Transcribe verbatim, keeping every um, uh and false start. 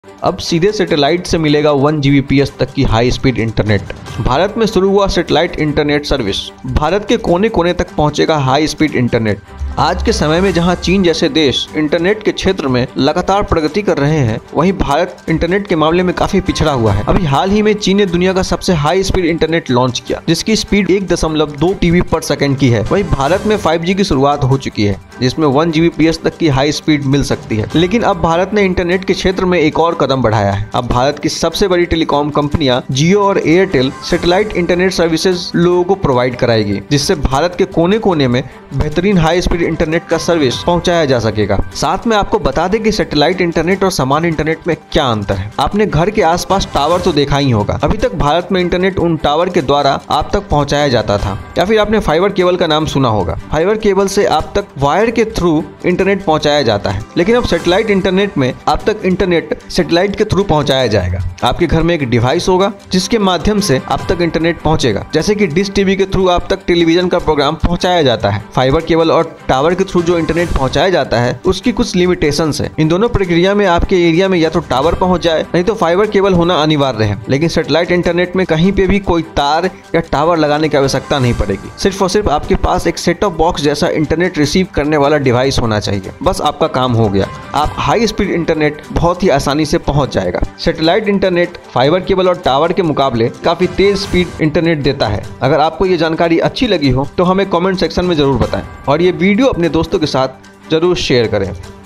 अब सीधे सैटेलाइट से मिलेगा one G B P S तक की हाई स्पीड इंटरनेट। भारत में शुरू हुआ सैटेलाइट इंटरनेट सर्विस। भारत के कोने कोने तक पहुंचेगा हाई स्पीड इंटरनेट। आज के समय में जहां चीन जैसे देश इंटरनेट के क्षेत्र में लगातार प्रगति कर रहे हैं, वहीं भारत इंटरनेट के मामले में काफी पिछड़ा हुआ है। अभी हाल ही में चीन ने दुनिया का सबसे हाई स्पीड इंटरनेट लॉन्च किया, जिसकी स्पीड एक दशमलव दो टीबी पर सेकंड की है। वहीं भारत में फाइव जी की शुरुआत हो चुकी है, जिसमें one G B P S तक की हाई स्पीड मिल सकती है। लेकिन अब भारत ने इंटरनेट के क्षेत्र में एक और कदम बढ़ाया है। अब भारत की सबसे बड़ी टेलीकॉम कंपनियां जियो और एयरटेल सैटेलाइट इंटरनेट सर्विसेज लोगों को प्रोवाइड कराएगी, जिससे भारत के कोने कोने में बेहतरीन हाई स्पीड इंटरनेट का सर्विस पहुंचाया जा सकेगा। साथ में आपको बता दें कि सैटेलाइट इंटरनेट और सामान्य इंटरनेट में क्या अंतर है। आपने घर के आसपास टावर तो देखा ही होगा। अभी तक भारत में इंटरनेट उन टावर के द्वारा आप तक पहुंचाया जाता था, या फिर आपने फाइबर केबल का नाम सुना होगा। फाइबर केबल से आप तक वायर के थ्रू इंटरनेट पहुंचाया जाता है, लेकिन अब सैटेलाइट इंटरनेट में आप तक इंटरनेट सैटेलाइट के थ्रू पहुंचाया जाएगा। आपके घर में एक डिवाइस होगा जिसके माध्यम से आप तक इंटरनेट पहुंचेगा, जैसे कि डिश टीवी के थ्रू आप तक टेलीविजन का प्रोग्राम पहुंचाया जाता है। फाइबर केबल और टावर के थ्रू जो इंटरनेट पहुंचाया जाता है, उसकी कुछ लिमिटेशंस है। इन दोनों प्रक्रिया में आपके एरिया में या तो टावर पहुंच जाए, नहीं तो फाइबर केबल होना अनिवार्य है। लेकिन सैटेलाइट इंटरनेट में कहीं पे भी कोई तार या टावर लगाने की आवश्यकता नहीं पड़ेगी। सिर्फ और सिर्फ आपके पास एक सेट टॉप बॉक्स जैसा इंटरनेट रिसीव करने वाला डिवाइस होना चाहिए। बस आपका काम हो गया। आप हाई स्पीड इंटरनेट बहुत ही आसानी से पहुंच जाएगा। सैटेलाइट इंटरनेट फाइबर केबल और टावर के मुकाबले काफी तेज स्पीड इंटरनेट देता है। अगर आपको ये जानकारी अच्छी लगी हो तो हमें कमेंट सेक्शन में जरूर बताएं, और ये वीडियो अपने दोस्तों के साथ जरूर शेयर करें।